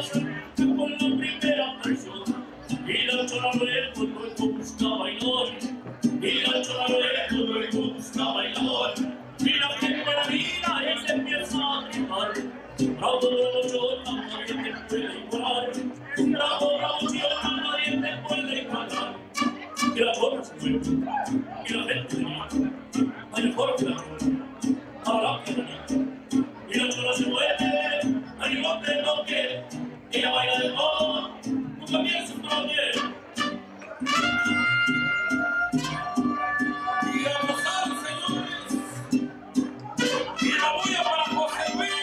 con la primera canción. Y la chola luego busca bailar. Y la chola luego busca bailar. Y la gente la mira y se empieza a gritar. Bravo, bravo, chola, nadie te puede igualar. Bravo, bravo, chola, nadie te puede igualar. Y la chola se mueve. Y la gente grita. Hay mejor que la chola. Ahora que la grita. Y la chola se mueve. Hay un hombre no quiere. Ella baila de todo. Nunca piensa en nadie. Y a pasar, señores. Y la bulla para José Luis.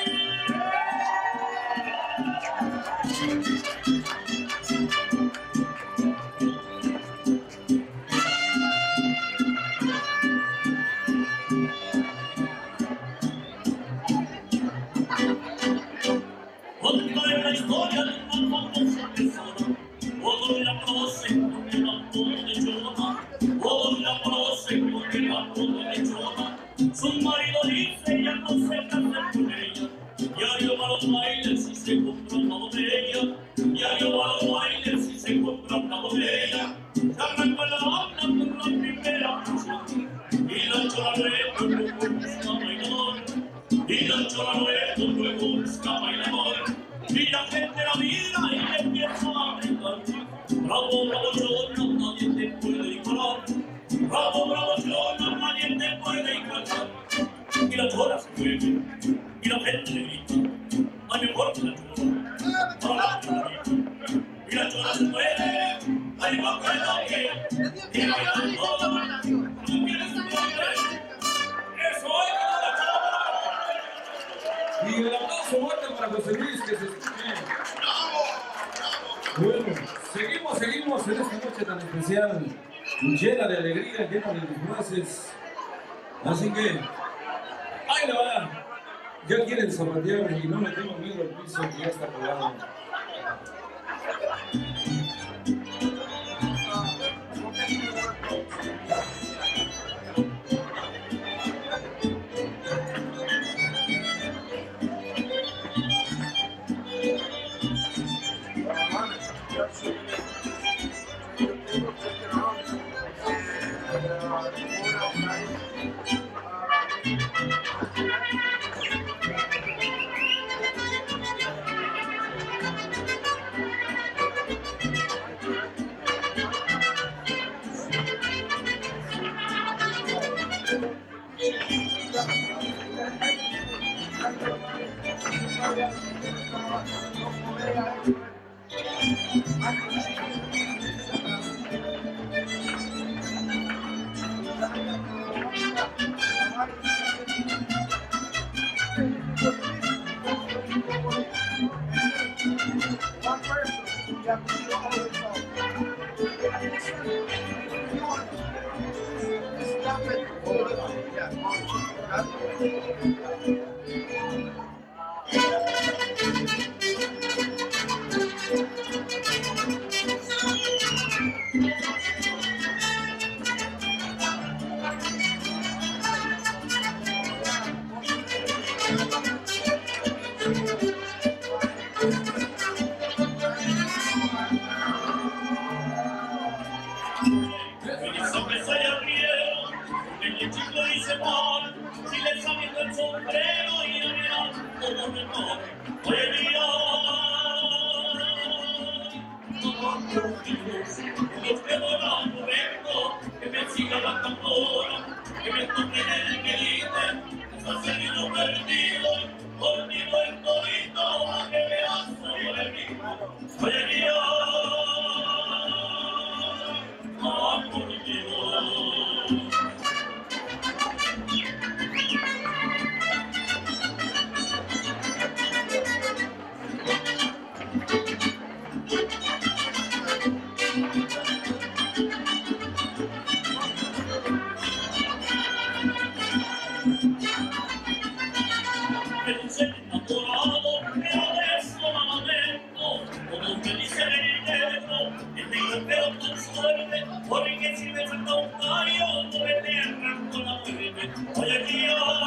Contaré la historia de una famosa persona. Todos la conocen con el apodo de Chona. Todos la conocen con el apodo de Chona. Su marido dice ya no se casa con ella. Diario va a los bailes y se compra una botella. Diario va a los bailes y se compra una botella. Se arrancó la banda con la primera canción. Y la chola luego busca bailar. Y la chola luego busca bailar. Y la gente la mira y le empieza a gritar. Bravo, bravo, Chona, nadie te puede igualar. Bravo, bravo, Chona, nadie te puede igualar. Y la chola se mueve, y la gente le grita. Hay mejor que la chola, ahora que la grita. Y la chola se mueve, hay mejor que la que. Y baila de todo, no quieres un nombre. Eso es que la chola. Y el aplauso fuerte para José Luis, que se escuche. Bueno, seguimos en esta noche tan especial, llena de alegría, llena de disfraces. Así que, ahí la va. Ya quieren zapatear y no me tengo miedo al piso que ya está colado.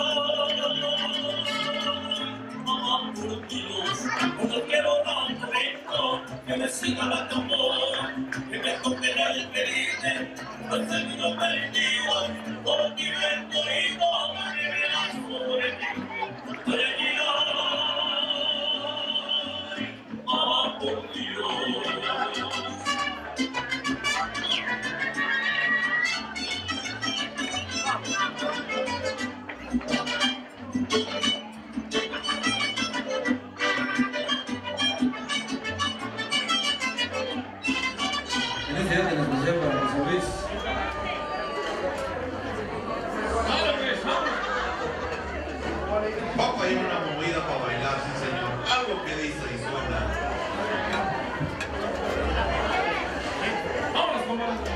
No quiero tanto que me siga la tambora, que me toque el perite, pues seguro perdido, por ti viento y no me verás sobre mí. Ah, por Dios. Felicidades en especial para José Luis. Vamos a ir a una movida para bailar, sí señor. Algo que dice y suena. Vámonos, compadre.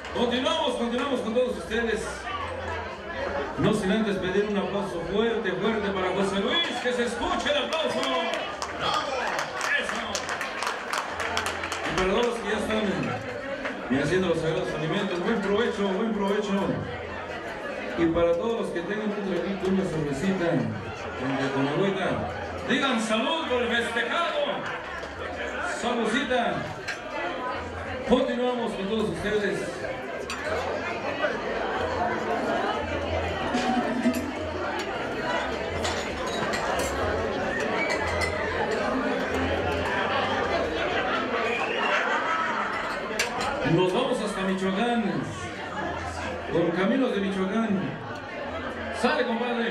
Continuamos con todos ustedes. No sin antes pedir un aplauso fuerte para José Luis, que se escuche el aplauso. Eso. Y para todos los que ya están haciendo los sagrados alimentos, buen provecho, buen provecho. Y para todos los que tengan un traguito, una cervecita con agüita, digan salud por el festejado. Saludcita. Continuamos con todos ustedes. Nos vamos hasta Michoacán, con Caminos de Michoacán. ¡Sale, compadre!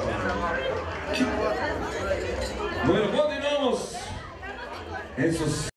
Bueno, continuamos. Esos